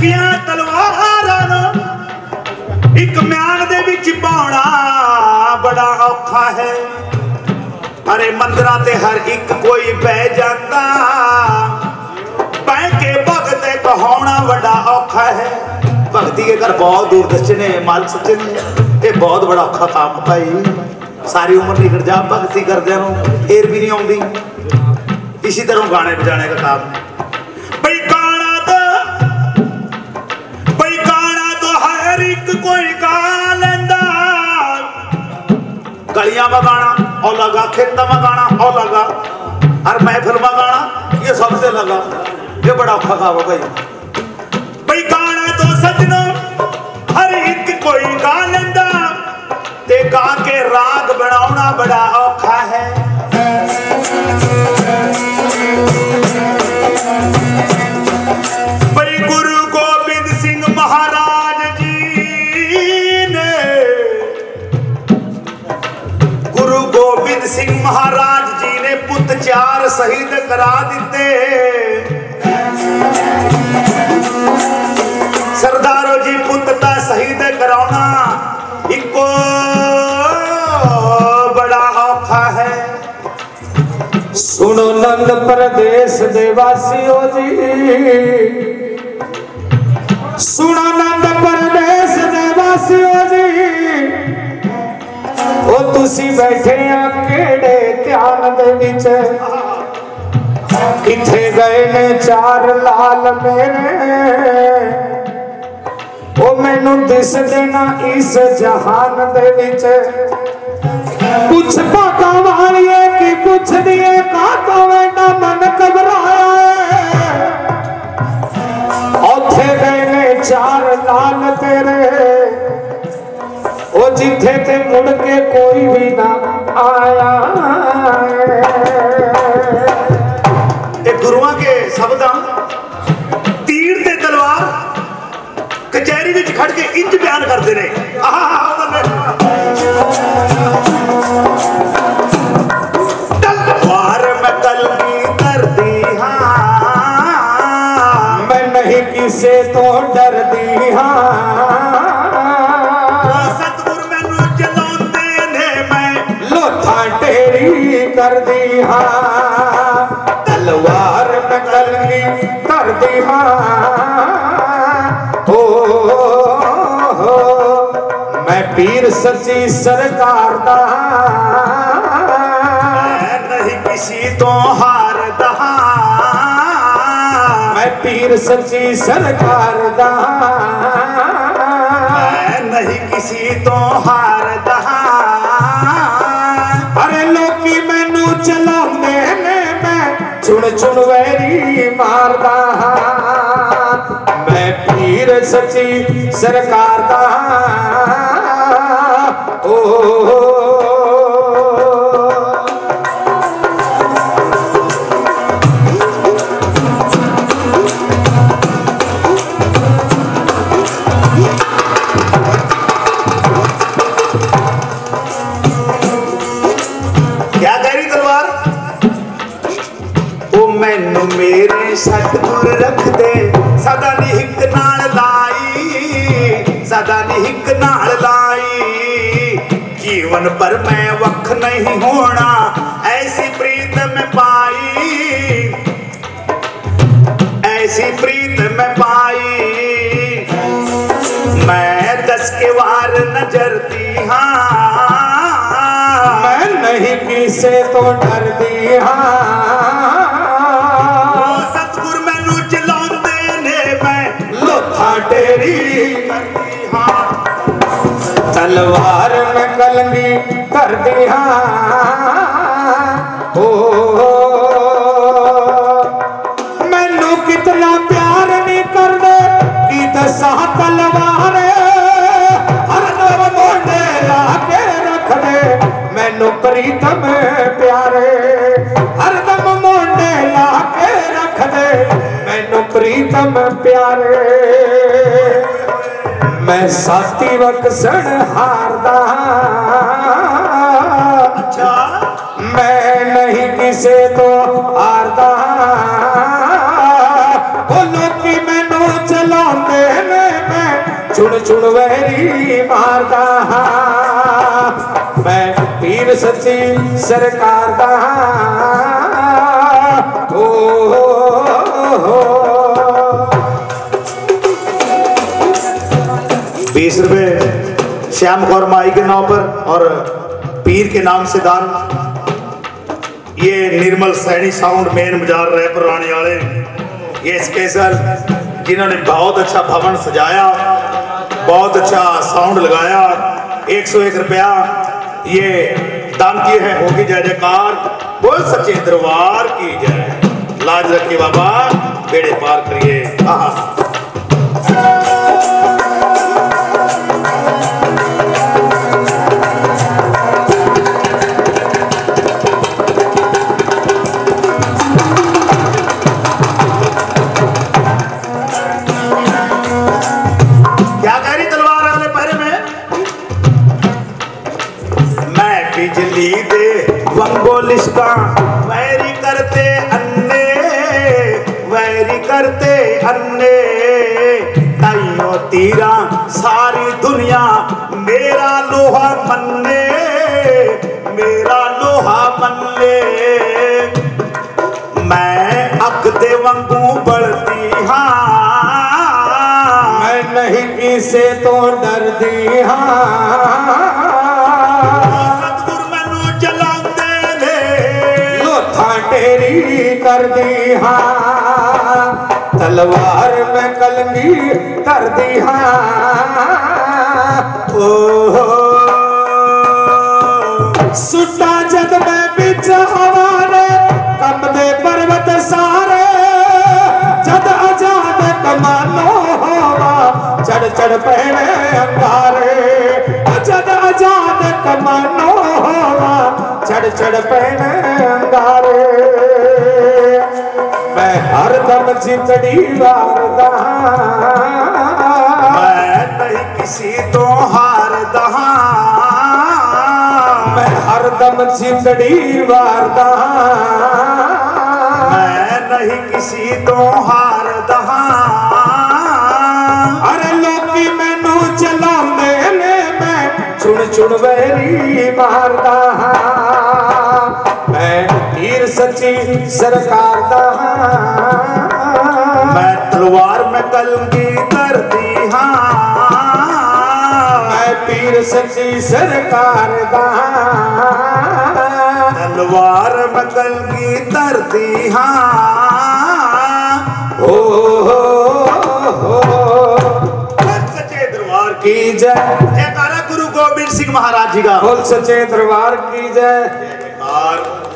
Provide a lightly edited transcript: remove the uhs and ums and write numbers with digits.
तिखियां तलवारां एक म्यान दे विच पाउणा बड़ा औखा है। अरे मंदिरां ते हर एक कोई बह जाता, बह के भगत कहाउणा बड़ा औखा है। भगती के घर बहुत दूर दर्शने माल सच्चे ने, ये बहुत बड़ा औखा काम भाई। सारी उम्र निकल जा भगती करदे नूं फिर भी नहीं आउंदी। इसी तरह गाने बजाने का काम भाई। गाना तो हर एक कोई गा लेंदा। गलियां में गाना और लगा, खेतों में गाना और लगा, हर महफिल में गाना, ये सबसे लगा। ये बड़ा औखा काम है भाई। गाना तो सजनो हर एक कोई गा लेंदा, ते गा के राग बनाना बड़ा औखा है। भाई गुरु गोबिंद सिंह महाराज जी ने, गुरु गोबिंद सिंह महाराज जी ने पुत 4 शहीद करा दिते। सरदारो जी पुत ता शहीद कराना इको बड़ा औखा है। सुनो नंद प्रदेश दे वासियों जी, सुनो नंद प्रदेश दे वासियों जी, ओ तुसी बैठे आ केड़े ध्यान दे विच, किथे गए ने 4 लाल मेरे, ओ मैनू दिस देना इस जहान दे विच। कुछ भागा वालिए की पुछ दिए का वेडा मन घबराया है। औथे गए ने 4 लाल तेरे, ओ जिथे ते मुड़ के कोई भी ना आया। गुरुआ के शब्द तीर ते तलवार कचहरी विच खड़ के इंज बयान करते ने। तलवार मैं कलमी करदी हाँ, मैं नहीं किसे तो डरदी हाँ। सतगुर मैनू चलाउंदे ने मैं लोथा टेढ़ी कर दी हाँ। तलवार में कलमी कर दी हाँ। हो मैं पीर सच्ची सरकार दा, मैं नहीं किसी तो हार दहा। मैं पीर सच्ची सरकार दा, मैं नहीं किसी तो हार दहा। अरे लोकी मैनू चलाउंदे ने मैं चुन चुन वैरी मारदा। मैं पीर सच्ची सरकार दा ओ। क्या कह रही तलवार? ओ मैनू मेरे सतगुर रख दे, सदा निहिक नाल लाई, सदा निहिक नाल लाई। जीवन पर मैं वख नहीं होना, ऐसी प्रीत में पाई, ऐसी प्रीत में पाई। मैं 10 के वार नजरती हाँ, मैं नहीं किसे तो डरदी हाँ। सतगुर मैनू चलाउंदे ने मैं लोथा टेढ़ी करदी हाँ। तलवार में कलमी कर दी हाँ। ओ मैनू कितना प्यार नहीं कर दे कि दसा तलवार हर मोढ़े ला के रख दे। मैनू प्रीतम प्यारे हरदम मोढ़े ला के रख दे। मैनू प्रीतम प्यारे मैं साथी वक्सण हारदा। अच्छा मैं नहीं किसे तो हारदा। बोलो कि मैनू चलाते चुन चुन वैरी मारदा हाँ मैं पीर सच्ची सरकार दा ओ 20 रुपए श्याम कौर माई के नाम पर और पीर के नाम से दान। ये निर्मल सैनी साउंड मेन बाजार रैपर रानी वाले ये स्पेशल जिन्होंने बहुत अच्छा भवन सजाया, बहुत अच्छा साउंड लगाया। 101 रुपया ये दान किए हैं। होगी जय जयकार, बोल सच्चे दरबार की जय। लाज रखिए बाबा, बेड़े पार करिए। बिजली दे वंगोलिस्का वैरी करते अन्ने ताइयो तीरा सारी दुनिया मेरा लोहा मन्ने मैं अक दे वंगू बढ़ती हाँ मैं नहीं किसे तो डरती हाँ तेरी कर दी हाँ तलवार में कलमी कर दी हाँ सुटा जद में बिच हवारे कम दे पर्वत सारे जद आजाद कमानो हवा चढ़ चढ़ पहने अंगारे जद आजाद कमानो हवा चढ़ चढ़ पहने अंगारे मैं हरदम जिंदड़ी वारदा मैं नहीं किसी तो हारदा मैं हरदम जिंदड़ी वारदा मैं नहीं किसी तो हारदा अरे लोकी मैनू चलांदे ने मैं चुन चुन वैरी मारदा मैं पीर सच्ची सरकार दा मैं तलवार में कलगी करती हाँ मैं पीर सच्ची सरकार दा तलवार में कलगी करती हाँ हो सच्चे दरबार की जय। जयकारा गुरु गोबिंद सिंह महाराज जी का। बोल सच्चे दरबार की जय।